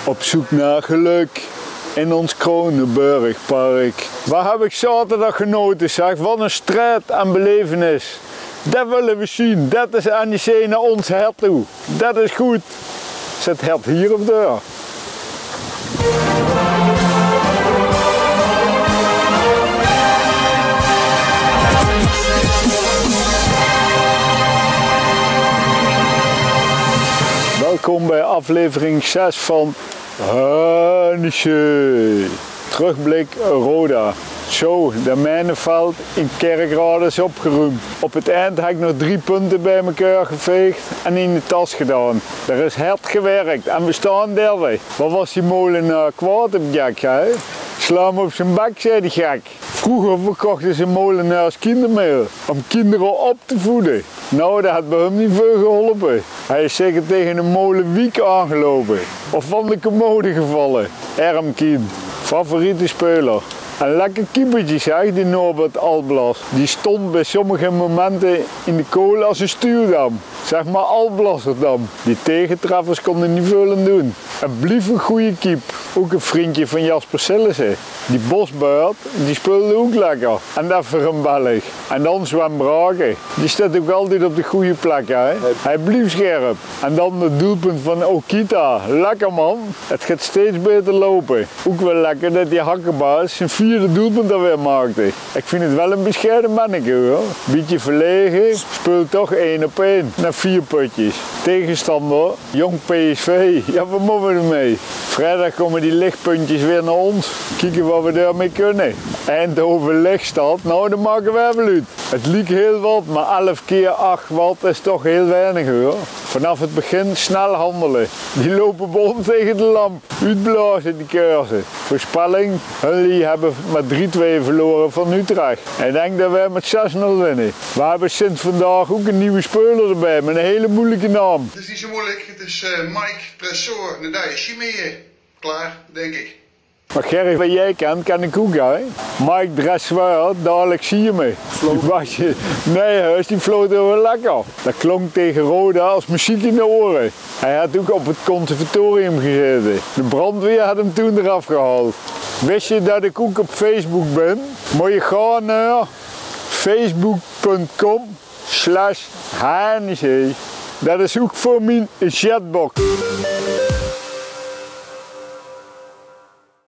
Op zoek naar geluk in ons Kronenburgpark. Waar heb ik zaterdag genoten, zeg. Wat een strijd en belevenis. Dat willen we zien. Dat is NEC naar ons hert toe. Dat is goed. Zit hert hier of daar? Welkom bij aflevering 6 van NEC. Terugblik Roda. Zo, de mijnenveld in Kerkrade is opgeruimd. Op het eind heb ik nog 3 punten bij elkaar geveegd en in de tas gedaan. Er is hard gewerkt en we staan derde. Wat was die molenaar kwaad op Jack, hè? Sla hem op zijn bek, zei de gek. Vroeger verkochten ze molenaars kindermeel om kinderen op te voeden. Nou, dat had bij hem niet veel geholpen. Hij is zeker tegen een molenwiek aangelopen. Of van de commode gevallen. Arm kind. Favoriete speler. Een lekker keepertje, zeg, die Norbert Alblas. Die stond bij sommige momenten in de kool als een stuurdam. Zeg maar Alblasserdam. Die tegentreffers konden niet veel aan doen. Een blief een goede keep. Ook een vriendje van Jasper Sillissen. Die Bosbuit, die speelde ook lekker. En dat voor een Belg. En dan Sven Brake. Die staat ook altijd op de goede plek, hè. Hij blief scherp. En dan het doelpunt van Okita. Lekker man. Het gaat steeds beter lopen. Ook wel lekker dat die hakkenbaas zijn 4e doelpunt alweer maakte. Ik vind het wel een bescheiden manneke, hoor. Beetje verlegen. Speelt toch 1 op 1. Na 4 putjes. Tegenstander, jong PSV. Ja, wat moeten we ermee? Vrijdag komen die lichtpuntjes weer naar ons. Kijken wat we daarmee kunnen. Eindhoven lichtstad, nou dan maken we even uit. Het liep heel wat, maar 11 keer 8 watt is toch heel weinig, hoor. Vanaf het begin snel handelen. Die lopen bom tegen de lamp. Uitblazen die kaarsen. Voorspelling, jullie hebben met 3-2 verloren van Utrecht. Ik denk dat wij met 6-0 winnen. We hebben sinds vandaag ook een nieuwe speler erbij met een hele moeilijke naam. Het is niet zo moeilijk, het is Mike Tresor. Nou, daar is Chimie. Klaar, denk ik. Maar Gerrit, wat jij kent, ken ik ook, hè? Mike Dressoir, dadelijk zie je me. Nee, huis, die floot wel lekker. Dat klonk tegen Roda als muziek in de oren. Hij had ook op het conservatorium gezeten. De brandweer had hem toen eraf gehaald. Wist je dat ik ook op Facebook ben? Moet je gaan naar facebook.com/NEC. Dat is ook voor mijn chatbox.